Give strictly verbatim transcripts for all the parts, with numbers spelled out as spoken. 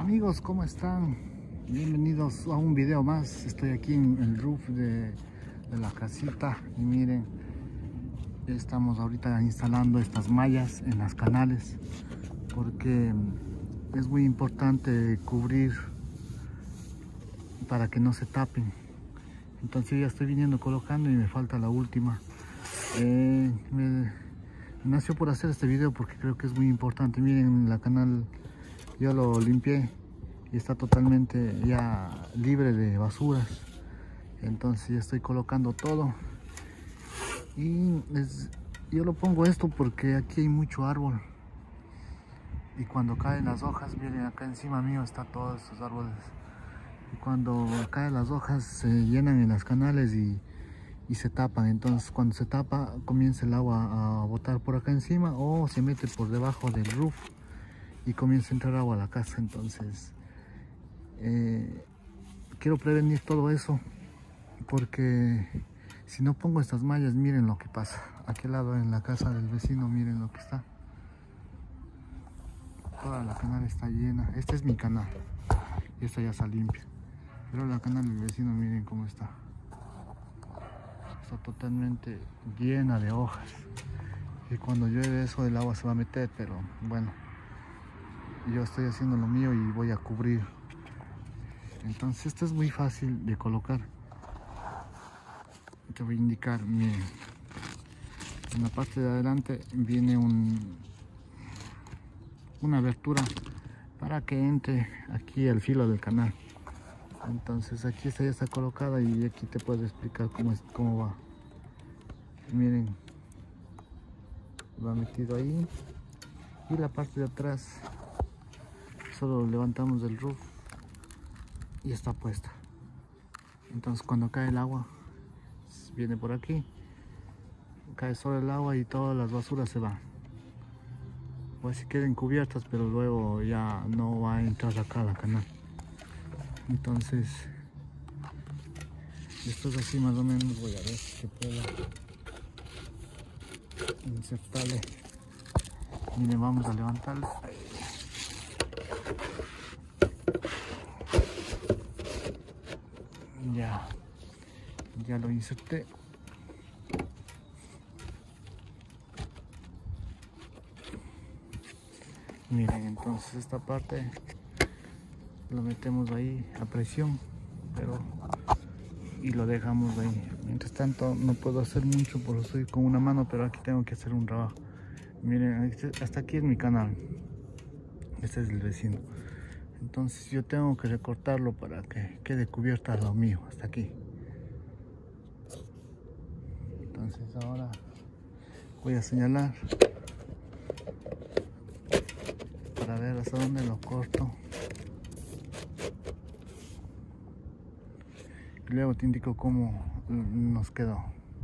Amigos, ¿cómo están? Bienvenidos a un video más. Estoy aquí en el roof de, de la casita y miren, estamos ahorita instalando estas mallas en las canales porque es muy importante cubrir para que no se tapen. Entonces ya estoy viniendo colocando y me falta la última. Eh, me, me nació por hacer este video porque creo que es muy importante. Miren, la canal yo lo limpié y está totalmente ya libre de basuras. Entonces ya estoy colocando todo y es, yo lo pongo esto porque aquí hay mucho árbol y cuando caen las hojas, miren, acá encima mío está todos estos árboles, y cuando caen las hojas se llenan en las canales y, y se tapan. Entonces cuando se tapa comienza el agua a botar por acá encima o se mete por debajo del roof y comienza a entrar agua a la casa. Entonces eh, quiero prevenir todo eso porque si no pongo estas mallas, miren lo que pasa. Aquí al lado en la casa del vecino, miren lo que está. Toda la canal está llena. Este es mi canal y esta ya está limpia, pero la canal del vecino miren cómo está. Está totalmente llena de hojas y cuando llueve eso el agua se va a meter, pero bueno, yo estoy haciendo lo mío y voy a cubrir. Entonces esto es muy fácil de colocar. Te voy a indicar, miren, en la parte de adelante viene un, una abertura para que entre aquí al filo del canal. Entonces aquí esta ya está colocada y aquí te puedo explicar cómo, es, cómo va. Miren, va metido ahí y la parte de atrás solo levantamos del roof y está puesta. Entonces cuando cae el agua viene por aquí, cae sobre el agua y todas las basuras se van, pues si queden cubiertas, pero luego ya no va a entrar acá a la canal. Entonces esto es así más o menos. Voy a ver si puedo insertarle. Miren, vamos a levantarlo. Ya, ya lo inserté. Miren, entonces esta parte lo metemos ahí a presión, pero y lo dejamos ahí. Mientras tanto no puedo hacer mucho porque estoy con una mano, pero aquí tengo que hacer un trabajo. Miren, hasta aquí es mi canal, este es el vecino. Entonces yo tengo que recortarlo para que quede cubierta lo mío hasta aquí. Entonces ahora voy a señalar para ver hasta dónde lo corto y luego te indico cómo nos quedó.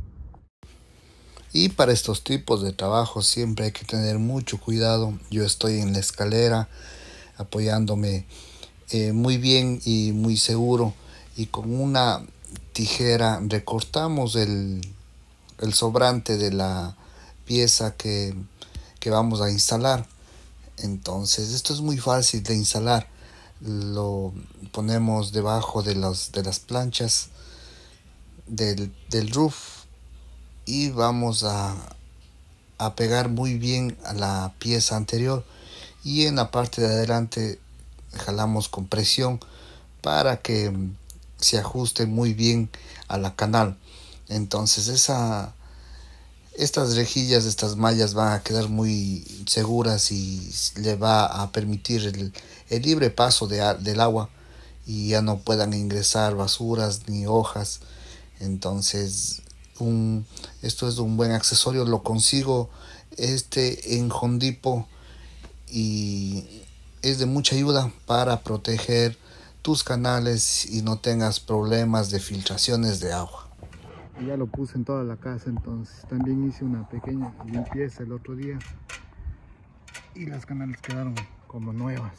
Y para estos tipos de trabajos siempre hay que tener mucho cuidado. Yo estoy en la escalera apoyándome eh, muy bien y muy seguro, y con una tijera recortamos el, el sobrante de la pieza que, que vamos a instalar. Entonces esto es muy fácil de instalar. Lo ponemos debajo de, los, de las planchas del, del roof y vamos a, a pegar muy bien a la pieza anterior, y en la parte de adelante jalamos con presión para que se ajuste muy bien a la canal. Entonces esa, estas rejillas, estas mallas van a quedar muy seguras y le va a permitir el, el libre paso de, del agua y ya no puedan ingresar basuras ni hojas. Entonces un, esto es un buen accesorio. Lo consigo este en Home Depot y es de mucha ayuda para proteger tus canales y no tengas problemas de filtraciones de agua. Ya lo puse en toda la casa, entonces también hice una pequeña limpieza el otro día y las canales quedaron como nuevas.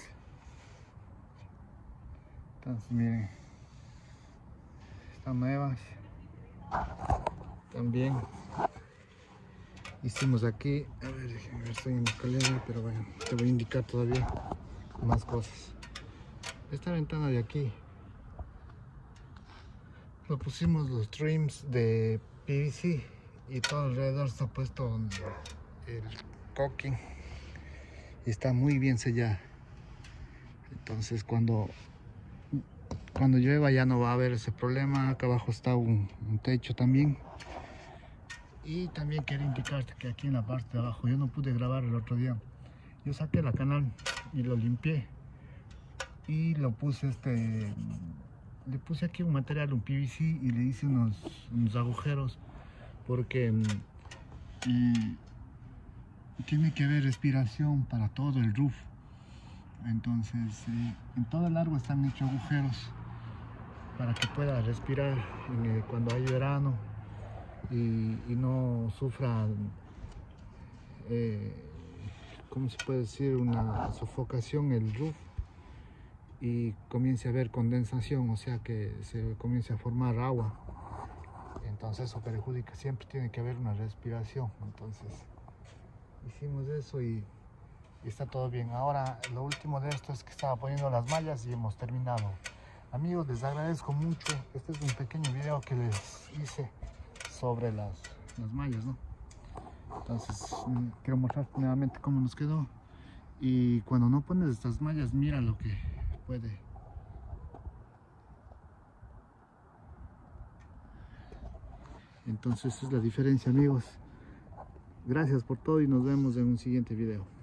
Entonces miren, están nuevas. También hicimos aquí, a ver, estoy en la escalera, pero bueno, te voy a indicar todavía más cosas. esta ventana de aquí lo pusimos los trims de P V C y todo alrededor está puesto el caulking y está muy bien sellada. Entonces cuando cuando llueva ya no va a haber ese problema. Acá abajo está un, un techo también. Y también quería indicarte que aquí en la parte de abajo, yo no pude grabar el otro día, yo saqué la canal y lo limpié y lo puse este le puse aquí un material, un P V C, y le hice unos, unos agujeros porque y, tiene que haber respiración para todo el roof. Entonces eh, en todo el árbol están hechos agujeros para que pueda respirar en, eh, cuando hay verano y, y no sufra eh, ¿cómo se puede decir? Una sofocación el roof y comience a haber condensación, o sea que se comience a formar agua. Entonces eso perjudica, siempre tiene que haber una respiración. Entonces hicimos eso y, y está todo bien. Ahora lo último de esto es que estaba poniendo las mallas y hemos terminado. Amigos, les agradezco mucho. Este es un pequeño video que les hice sobre las, las mallas, ¿no? Entonces quiero mostrarte nuevamente cómo nos quedó. Y cuando no pones estas mallas, mira lo que puede. Entonces esa es la diferencia, amigos. Gracias por todo y nos vemos en un siguiente video.